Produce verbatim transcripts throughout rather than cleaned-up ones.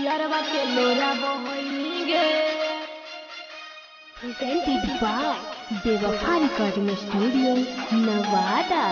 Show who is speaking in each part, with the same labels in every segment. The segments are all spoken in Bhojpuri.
Speaker 1: यरवा के लोरा बहनी गे।
Speaker 2: Presented by Devapha Recording Studio, Nevada.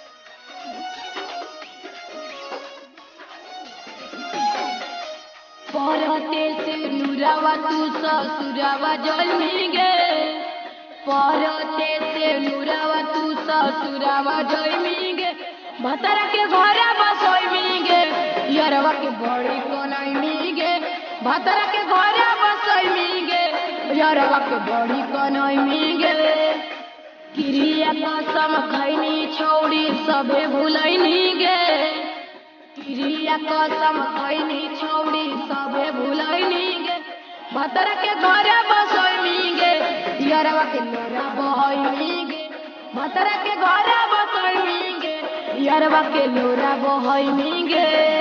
Speaker 1: परते से नुरावा तू ससुरावा जलमी गे। परते से नुरावा तू ससुरावा जलमी गे। भतरा के घरे बसोइमी गे। यरवा के बड़ी कनैमी गे। भतरा के घरे बसोइमी गे। यरवा के बड़ी कनैमी गे। क्रिया कसम खैनी छौड़ी सबे भुलैनी गे। क्रिया कसम खैनी छौड़ी सबे भुलैनी गे। भतरा के घरे बसोइमी गे। यरवा के लोरा बहैमी गे। भतरा के घरे बसोइमी गे। यरवा के लोरा बहैमी गे।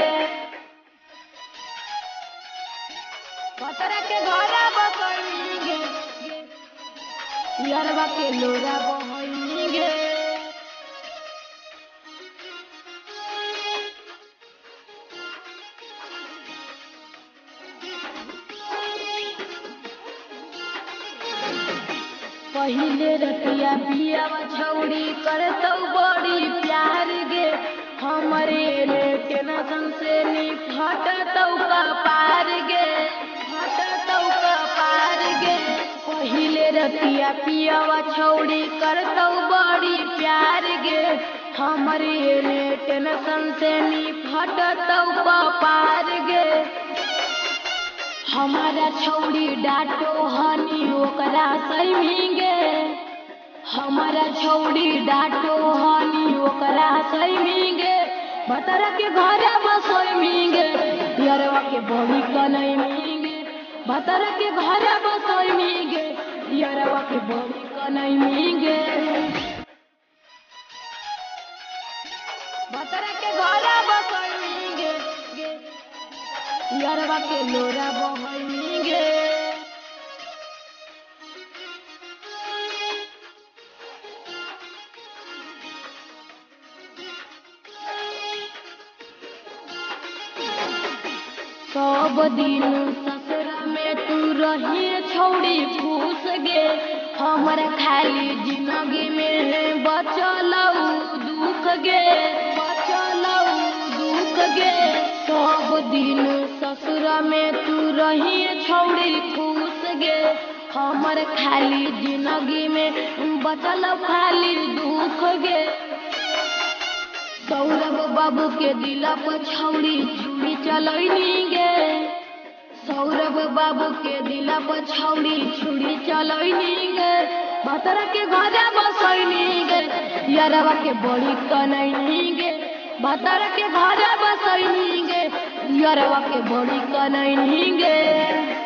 Speaker 1: भतरा के घरे बसोइमी गे। यरवा के लोरा बहैमी गे। पहिले रतिया पियावा छौड़ी करतौ बड़ी प्यार गे। हमरे ले टेंशन से नी फटतौ कपार गे। फटतौ कपार गे। पहिले रतिया पियावा छौड़ी करतौ बड़ी प्यार गे। हमरे ले टेंशन से नी फटतौ कपार गे। हमारा छौड़ी डाटो हनी ओकरा सैमी गे। हमारा छौड़ी डाटो हनी ओकरा सैमी गे। भतरा के घरे बसोइमी गे। यरवा के बड़ी कनैमी गे। भतरा के घरे बसोइमी गे। यरवा के बड़ी कनैमी गे। भतरा के घरे बसोइमी गे। यरवा के लोरा बहैमी गे। सब दिन ससुरा में तू रही छौड़ी खुश गे। हमर खाली जिंदगी में बचलौ दुख गे। बचलौ दुख गे। सब दिन ससुरा में तू रही छौड़ी खुश गे। हमर खाली जिंदगी में बचलौ खाली दुख गे। सौरभ बाबू के दिला पर छौड़ी छुरी चलैनी गे। सौरभ बाबू के दिला पर छौड़ी छुरी चलैनी गे। भतरा के घरे बसैनी गे। यरवा के बड़ी कनैनी गे। भतरा के घरे बसैनी गे। यरवा के बड़ी कनैनी गे।